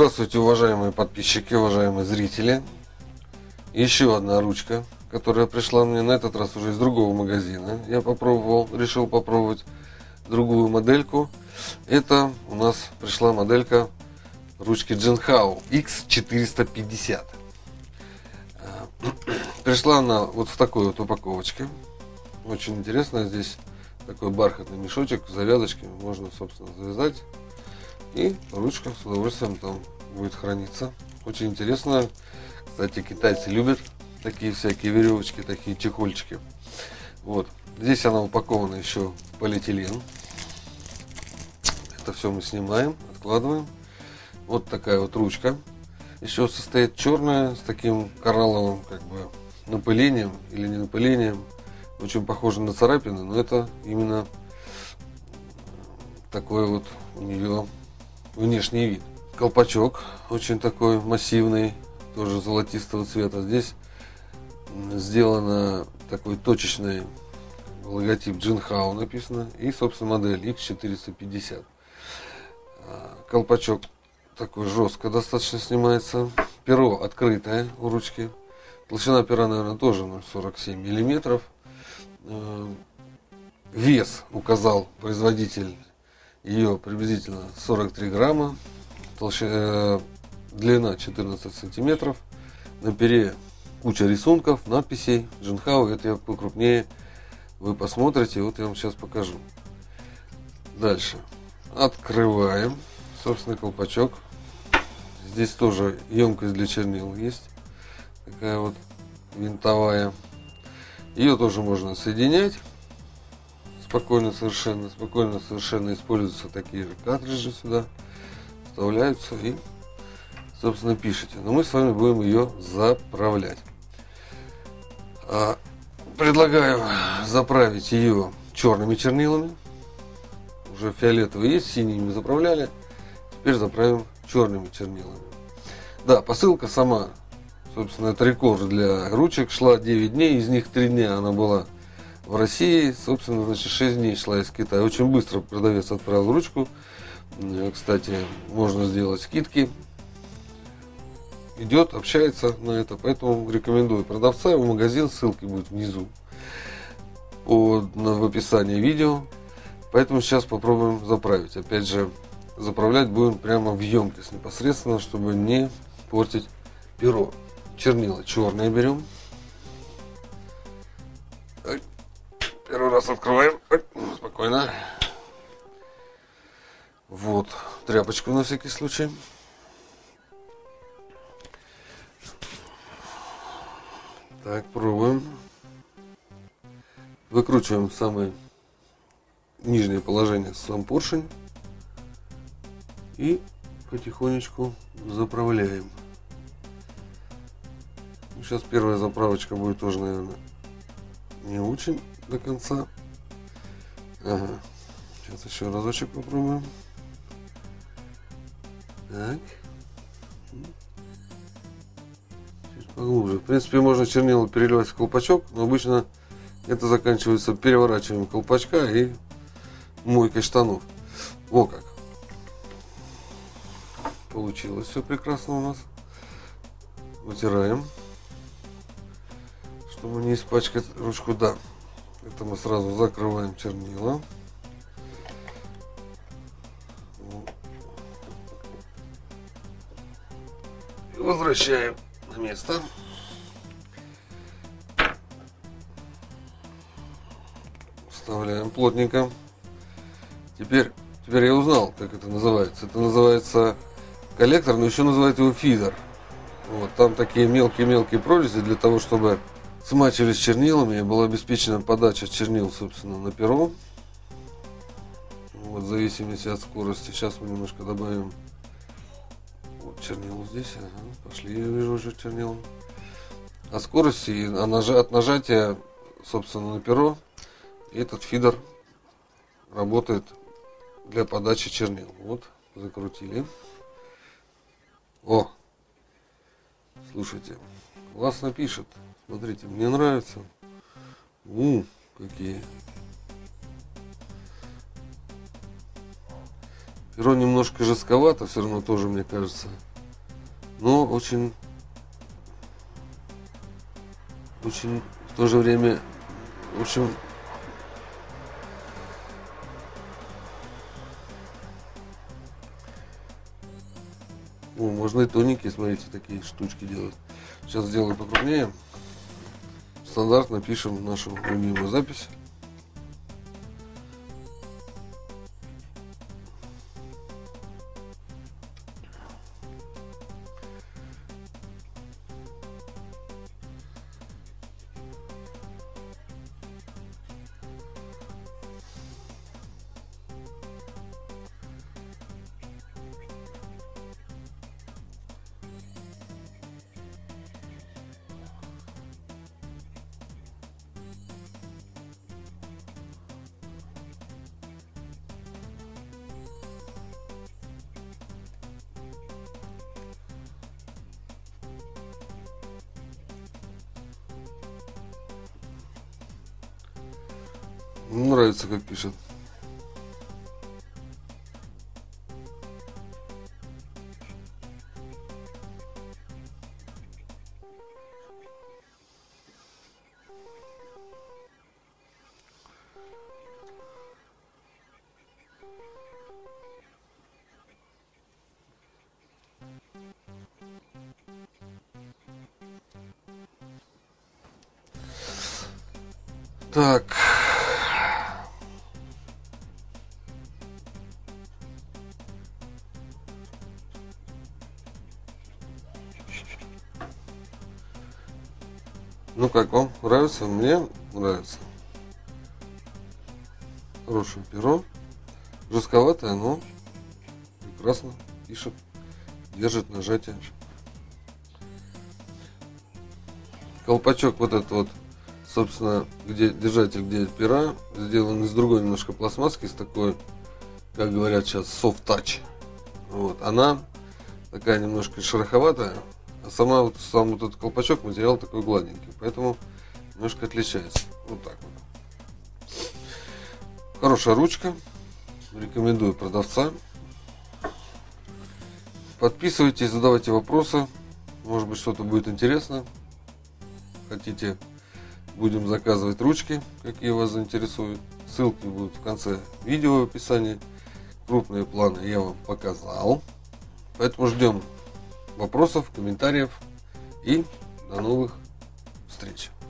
Здравствуйте, уважаемые подписчики, уважаемые зрители. Еще одна ручка, которая пришла мне на этот раз уже из другого магазина. Я решил попробовать другую модельку. Это у нас пришла моделька ручки Jinhao X450. Пришла она вот в такой вот упаковочке. Очень интересно. Здесь такой бархатный мешочек с завязочками. Можно, собственно, завязать. И ручка с удовольствием там будет храниться. Очень интересно. Кстати, китайцы любят такие всякие веревочки, такие чехольчики. Вот. Здесь она упакована еще в полиэтилен. Это все мы снимаем, откладываем. Вот такая вот ручка. Еще состоит черная с таким коралловым как бы напылением или не напылением. Очень похоже на царапины, но это именно такой вот у нее внешний вид. Колпачок очень такой массивный, тоже золотистого цвета. Здесь сделано такой точечный логотип Jinhao написано и, собственно, модель X450. Колпачок такой жестко достаточно снимается. Перо открытое у ручки. Толщина пера, наверное, тоже 0,47 миллиметров. Вес указал производитель ее приблизительно 43 грамма. Длина 14 сантиметров. На пере куча рисунков, надписей. Jinhao, это я покрупнее. Вы посмотрите, вот я вам сейчас покажу. Дальше. Открываем. Собственно, колпачок. Здесь тоже емкость для чернил есть. Такая вот винтовая. Ее тоже можно соединять. Спокойно совершенно используются такие же картриджи сюда. Вставляются и, собственно, пишите. Но мы с вами будем ее заправлять. Предлагаю заправить ее черными чернилами. Уже фиолетовые есть, синие мы заправляли. Теперь заправим черными чернилами. Да, посылка сама, собственно, это рекорд для ручек. Шла 9 дней, из них 3 дня она была в России. Собственно, значит, 6 дней шла из Китая. Очень быстро продавец отправил ручку. Кстати, можно сделать скидки. Идет, общается на это, поэтому рекомендую продавца, его магазин, ссылки будет внизу в описании видео. Поэтому сейчас попробуем заправить. Опять же, заправлять будем прямо в емкость непосредственно, чтобы не портить перо. Чернила черные берем. Первый раз открываем. Спокойно. Вот тряпочку на всякий случай. Так, пробуем. Выкручиваем в самое нижнее положение сам поршень. И потихонечку заправляем. Сейчас первая заправочка будет тоже, наверное, не очень до конца. Ага. Сейчас еще разочек попробуем. Так. Чуть поглубже. В принципе, можно чернила переливать в колпачок, но обычно это заканчивается переворачиванием колпачка и мойкой штанов. Во как. Получилось все прекрасно у нас. Вытираем, чтобы не испачкать ручку. Да, это мы сразу закрываем чернила. И возвращаем на место. Вставляем плотненько. Теперь я узнал, как это называется. Это называется коллектор, но еще называют его фидер. Вот, там такие мелкие прорези для того, чтобы смачивались чернилами и была обеспечена подача чернил, собственно, на перо. Вот, в зависимости от скорости. Сейчас мы немножко добавим вот чернил здесь. Ага, пошли, я вижу уже чернил. От скорости и от нажатия, собственно, на перо этот фидер работает для подачи чернил. Вот, закрутили. О, слушайте, классно пишет. Смотрите, мне нравится. Какие. Перо немножко жестковато, все равно тоже, мне кажется. но очень в то же время, в общем, можно и тоненькие, смотрите, такие штучки делать. Сейчас сделаю покрупнее. Стандартно пишем нашу любимую запись. Нравится, как пишет. Так. Ну как вам? Нравится? Мне нравится. Хорошее перо. Жестковатое, но прекрасно пишет. Держит нажатие. Колпачок вот этот вот, собственно, где держатель, где пера, сделан из другой немножко пластмасски, с такой, как говорят сейчас, soft touch. Вот. Она такая немножко шероховатая, а сам вот этот колпачок, материал такой гладенький, поэтому немножко отличается. Вот так вот. Хорошая ручка. Рекомендую продавца. Подписывайтесь, задавайте вопросы. Может быть, что-то будет интересно. Хотите, будем заказывать ручки, какие вас заинтересуют. Ссылки будут в конце видео в описании. Крупные планы я вам показал. Поэтому ждем вопросов, комментариев и до новых встреч.